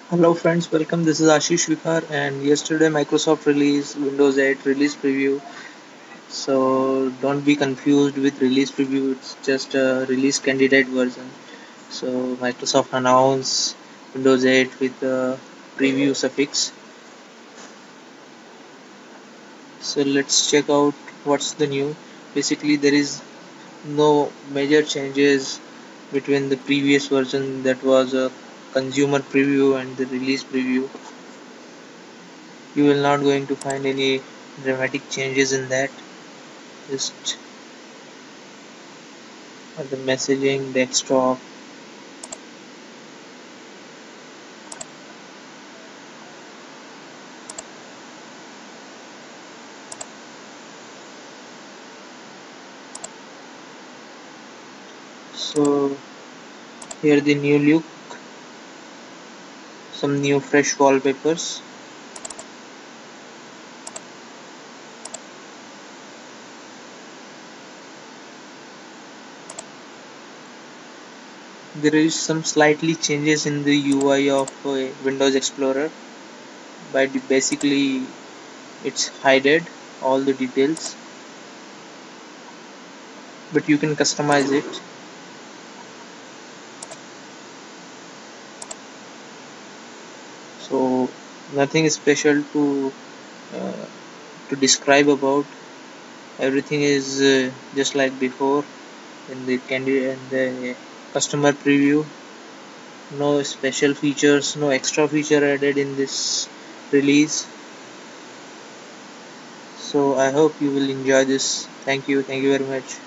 Hello friends, welcome. This is Ashish Vikhar, and yesterday Microsoft released Windows 8 release preview. So don't be confused with release preview, it's just a release candidate version. So Microsoft announced Windows 8 with the preview suffix. So let's check out what's the new. Basically, there is no major changes between the previous version that was a consumer preview and the release preview. You will not going to find any dramatic changes in that. Just the messaging, desktop. So here the new look, some new fresh wallpapers. There is some slightly changes in the UI of Windows Explorer. But basically, it's hidden all the details, but you can customize it. So nothing special uh, to describe about. Everything is just like before in the customer preview. No special features, no extra feature added in this release. So I hope you will enjoy this. Thank you very much.